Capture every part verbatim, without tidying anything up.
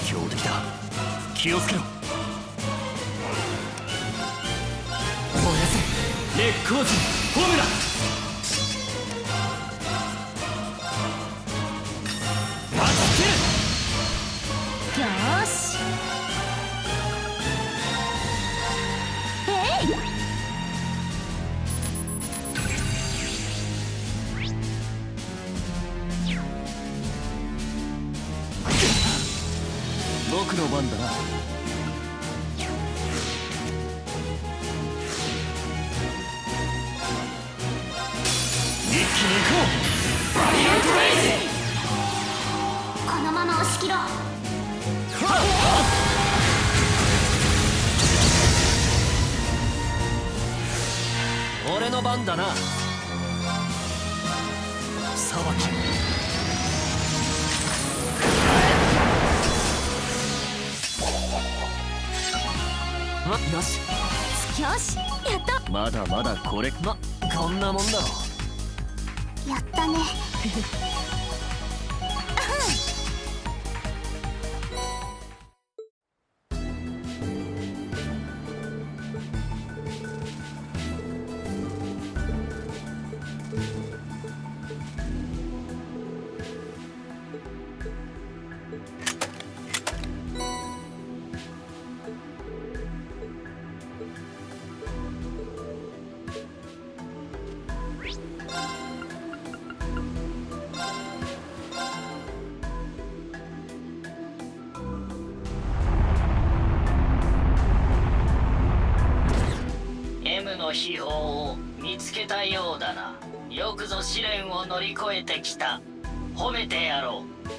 強敵だ。気をつけろ。燃やせ烈光陣ホムラ。待ちきる。よーし。えい。僕の番だな。一気に行こう。バリアントレイジ。 このまま押し切ろう。 俺の番だな。さばき。よしよし、やった。 まだまだこれまこんなもんだろ。 やったね。 M の秘宝を見つけたようだな。よくぞ試練を乗り越えてきた。褒めてやろう。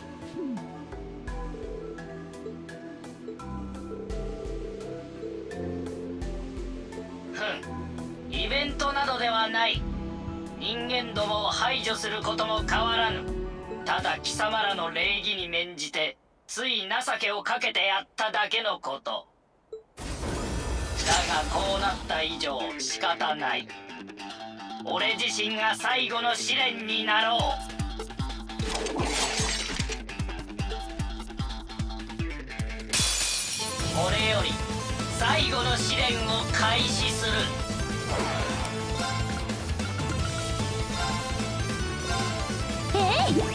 ふん、イベントなどではない。人間どもを排除することも変わらぬ。ただ貴様らの礼儀に免じてつい情けをかけてやっただけのこと。だがこうなった以上仕方ない。俺自身が最後の試練になろう。これより最後の試練を開始する。 えい。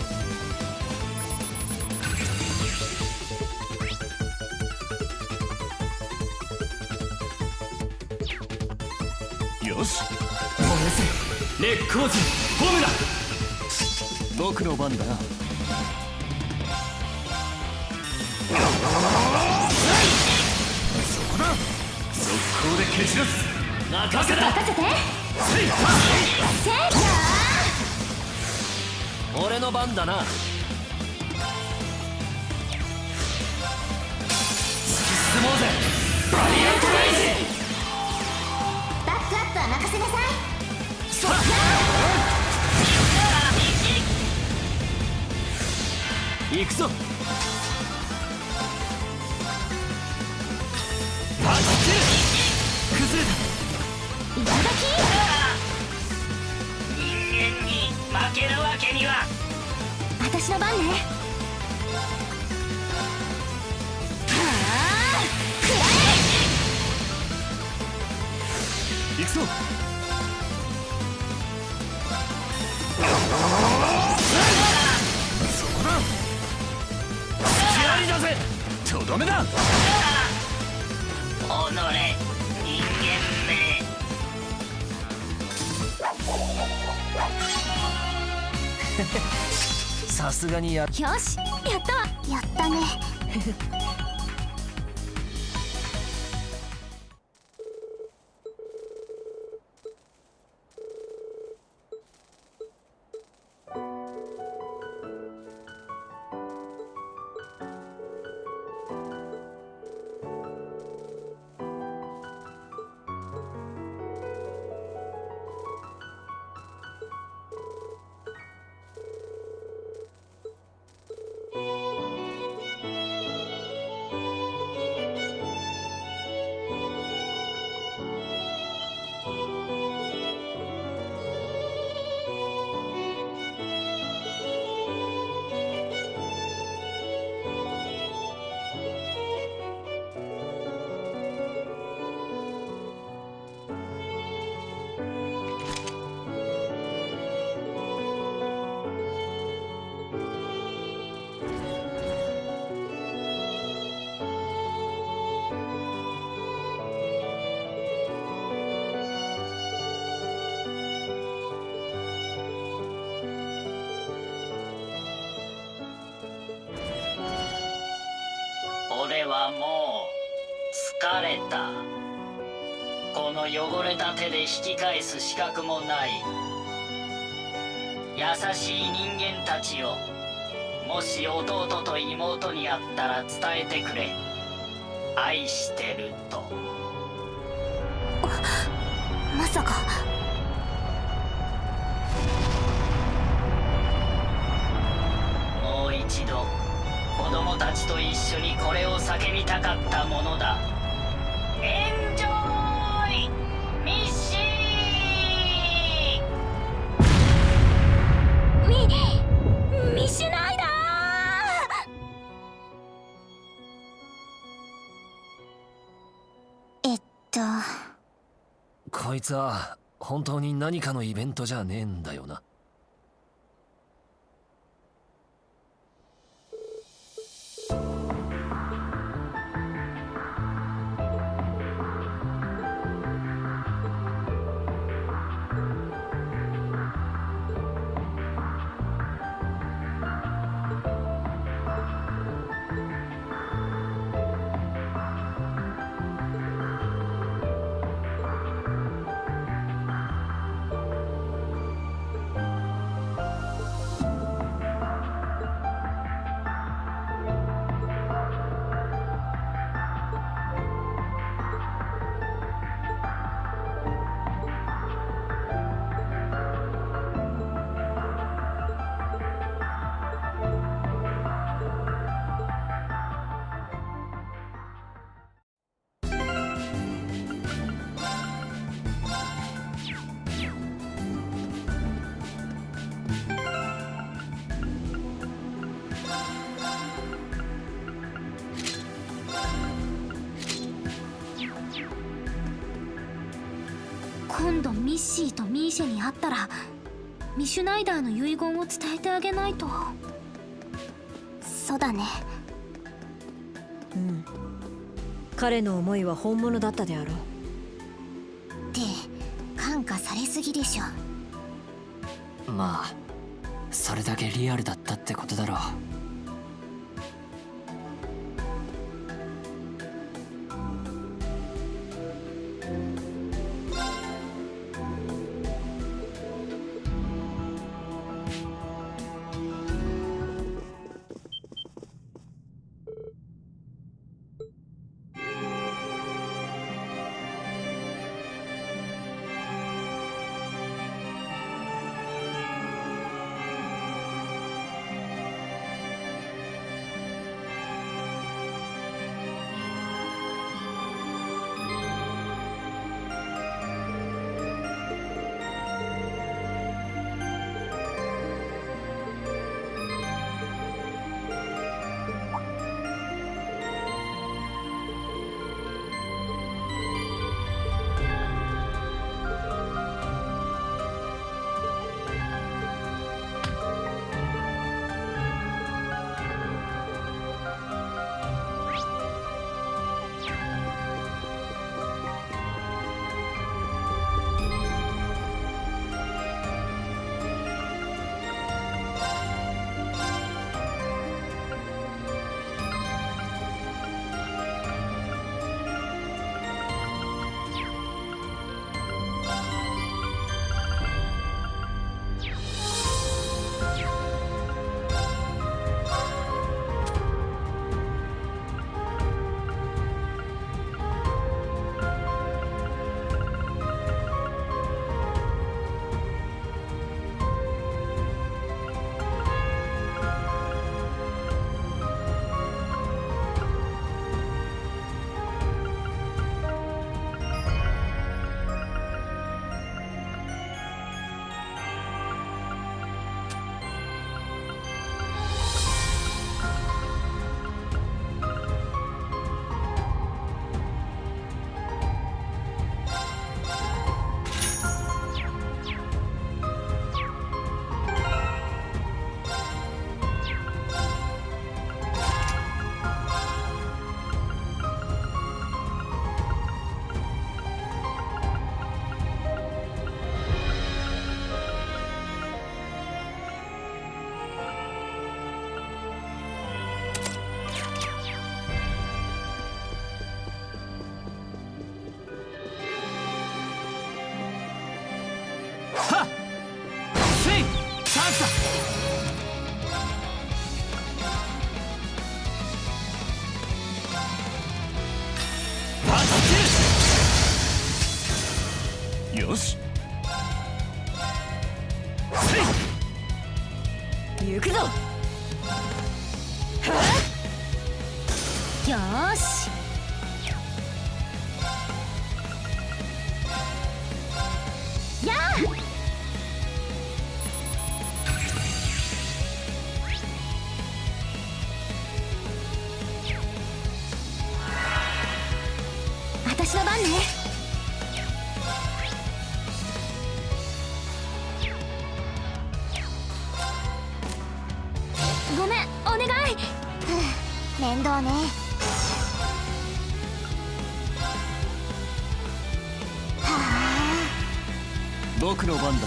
よし燃やせ烈光陣ホムラ。僕の番だな。そこだ。速攻で蹴散らす。任せた。 任せて。 せいせいやー。俺の番だな。突き進もうぜバリアントレイジ。 バックアップは任せなさい。 そっ行くぞ。はじけ崩れた。 いただき。 人間に負けるわけには。 私の番ね。はあ、く行くぞ。そこだ。付き合いだぜ。とどめだ。 おのれ人間め。 さすがにや。 よし、やったわ。やったね。 俺はもう疲れた。この汚れた手で引き返す資格もない。優しい人間たちよ、もし弟と妹に会ったら伝えてくれ。愛してると。 まさか。 もう一度子供たちと一緒にこれを叫びたかったものだ。エンジョイミッシー。 ミミシュナイダー。えっとこいつは本当に何かのイベントじゃねえんだよな。 今度ミッシーとミーシェに会ったらミシュナイダーの遺言を伝えてあげないと。そうだね。 うん、彼の思いは本物だったであろう。 って感化されすぎでしょ。 まあそれだけリアルだったってことだろう。 よし行くぞ。 よーし。やあ。私の番ね。ごめん、お願い。面倒ね。はあ。 僕の番だな。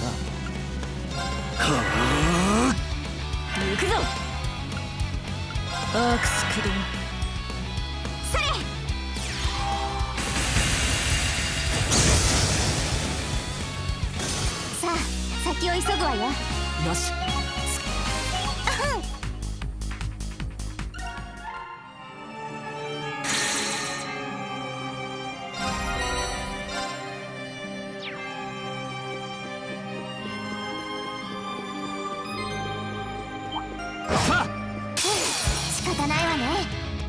行くぞ。アークス起動。 それ。さあ、先を急ぐわよ。 よし。 仕方ないわね。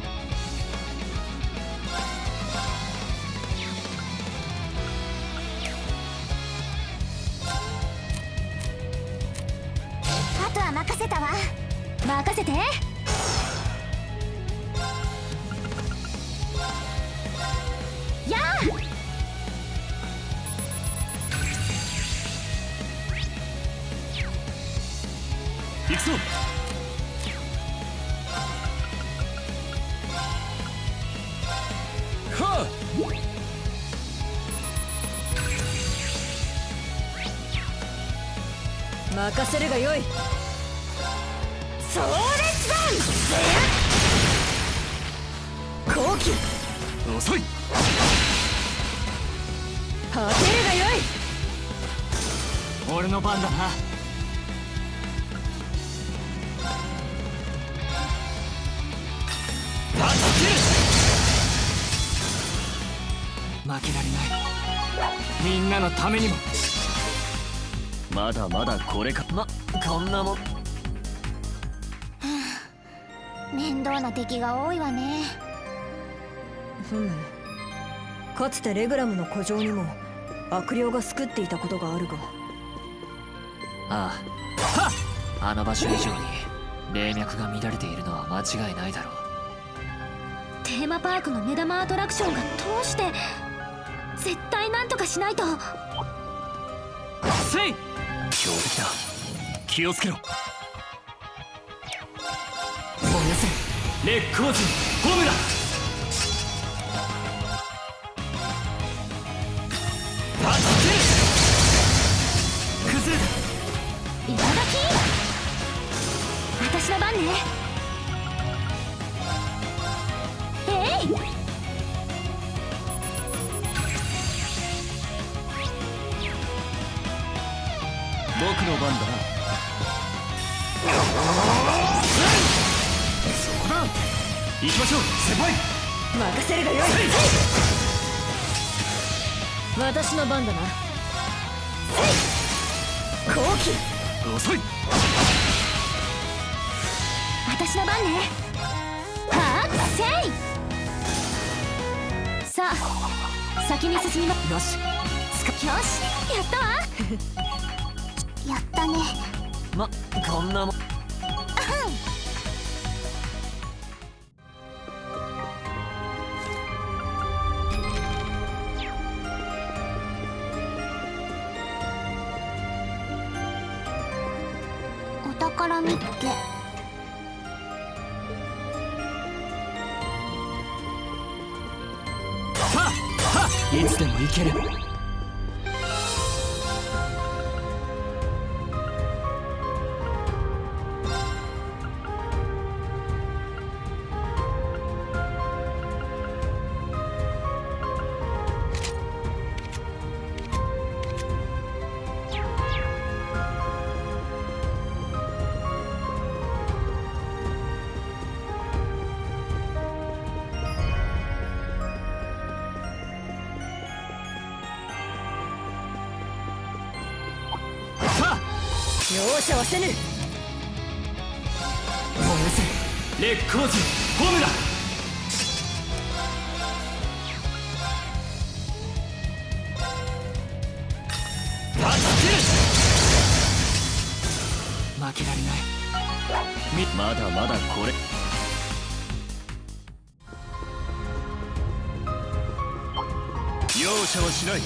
あとは任せたわ。任せて。やあ。 行くぞ。はあ。 任せるがよい。 それだ。 後期遅い。 果てるがよい。 俺の番だな。負けられない。みんなのためにも。 まだまだこれか。 ま、こんなもん。 面倒な敵が多いわね。 ふむ。かつてレグラムの古城にも悪霊が救っていたことがあるが。 ああ。はっ。あの場所以上に霊脈が乱れているのは間違いないだろう。 テーマパークの目玉アトラクションがどうして。絶対なんとかしないと。 せい。強敵だ。気をつけろ。 燃やせレッコーズホームだ。助ける。崩れた。 いただき。私の番ね。えい。 僕の番だな。そこだ。行きましょう先輩。 任せるがよい。私の番だな。後期遅い。 私の番ね。はあ、せい。さあ、先に進みま。 よし。 よし、やったわ。やったね。 ま、こんなもん。 お宝見っけ。 はっはっ。いつでも行ける。 容赦はせぬ。 燃やせ烈光陣ホムラ。負けられない。まだまだこれ。容赦はしない。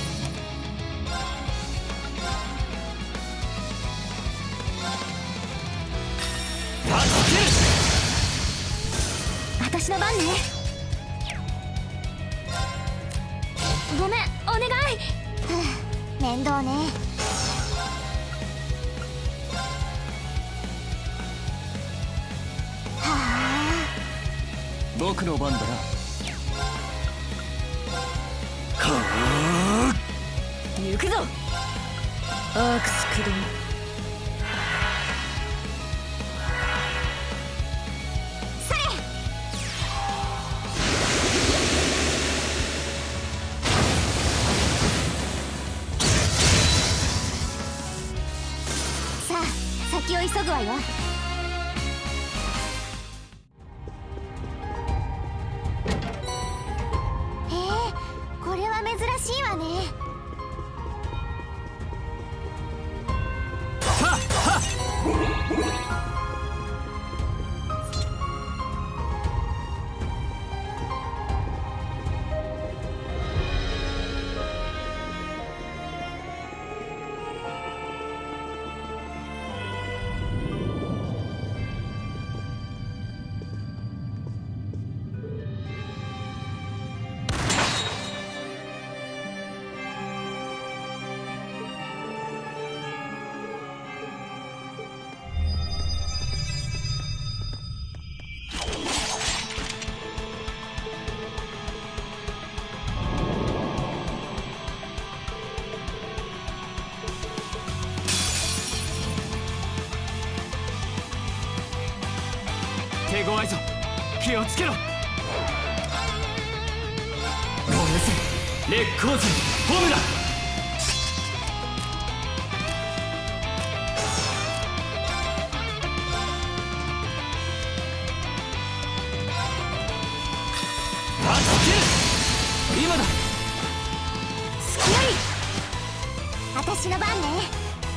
私の番ね。ごめん、お願い。面倒ね。 僕の番だな。 行くぞアークス駆動。 それ。さあ先を急ぐわよ。これは珍しいわね。 はっはっ。手強いぞ。気をつけろ。燃やせ烈光陣ホムラ。今だ。 隙あり。私の番ね。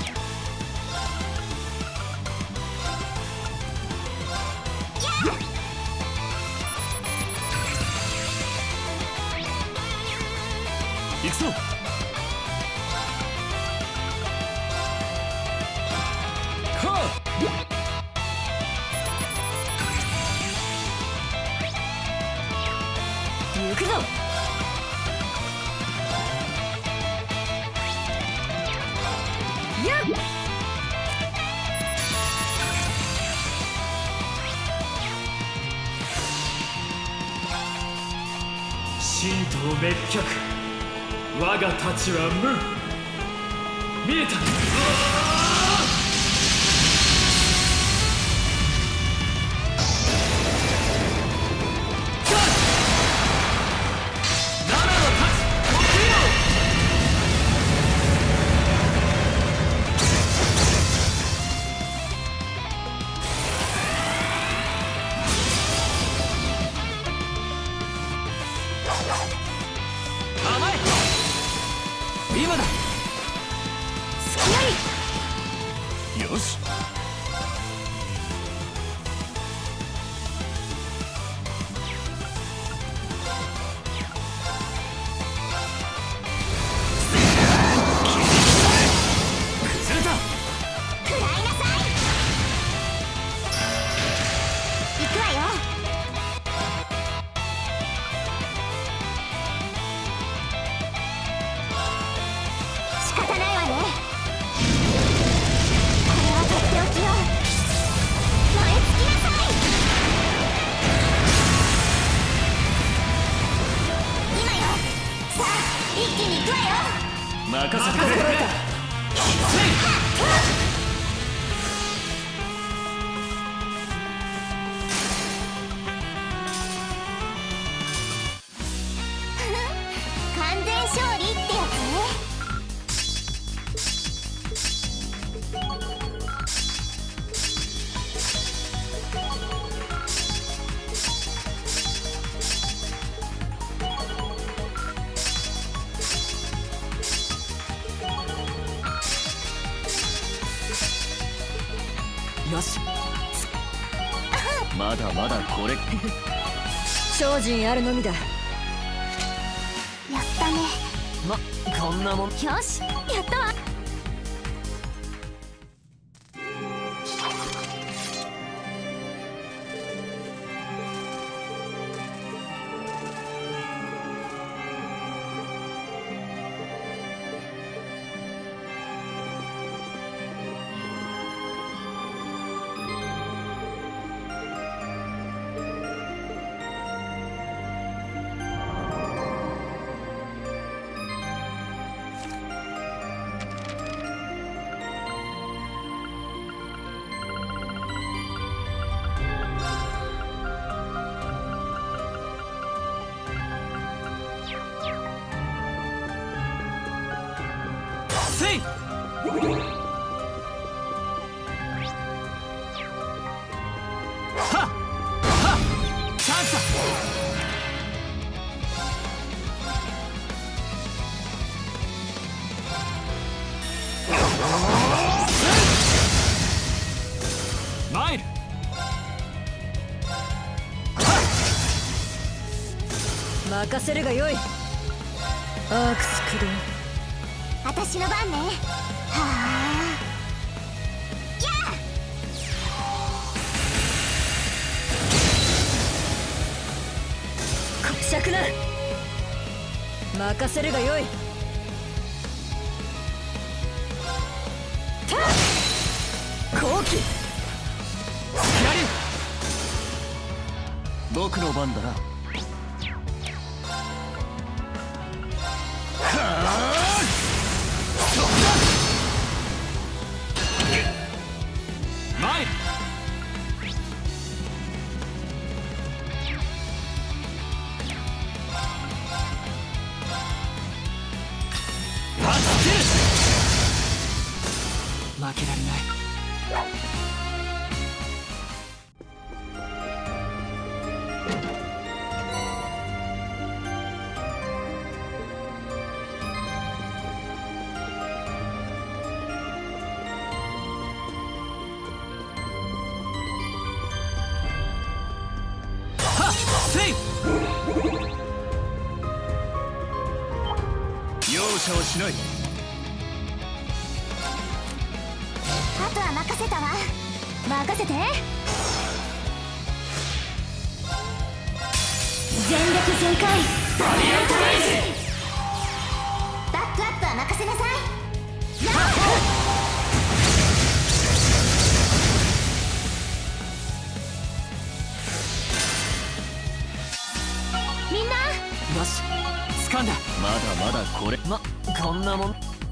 行くぞ。はっ。 行くぞ。やっ。 神道滅却。我が太刀は無。見えた。今だ。 隙あり。よし。崩れた。 食らいなさい。行くわよ。仕方ないわね。これはとっておきよ。燃え尽きなさい。今よ。さあ一気に行くわよ。 任せてくれ。 完全勝利ってやつね。 まだまだこれ精進あるのみだ。 やったね。 まこんなもん。 よし、やったわ。 せいはっはっチャンスだ。マイル任せるがよい。アークス駆動。 私の番ね。はあ。やあ。 こしゃくな。任せるがよい。た後期やり僕の番だな。マイルパスキル負けられない。せい容赦はしない。 あとは任せたわ。任せて。全力全開。バリアントライズ。バックアップは任せなさい。みんなよし掴んだ。まだまだこれまこんなもん。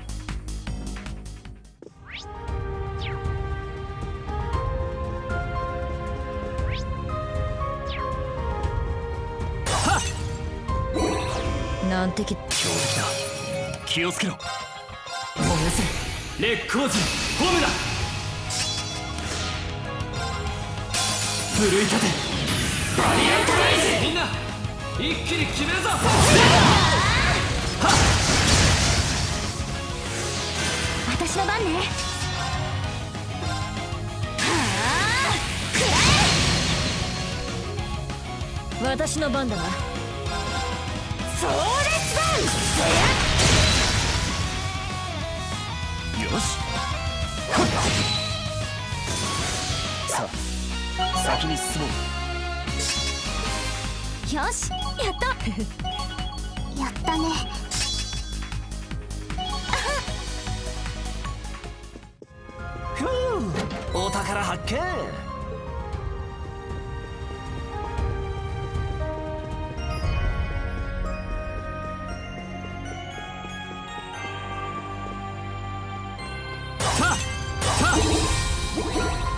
はっ難敵。 強敵だ。気をつけろ。燃やせ烈光陣ホームだ。奮い立てバリアントライズ。みんな一気に決めるぞ。はっ私の番ね。はあ、食らえ。 私の番だな。 壮烈弾。 よしさあ先に進もう。 よし、やったやったね。 ふうお宝発見。さあさあ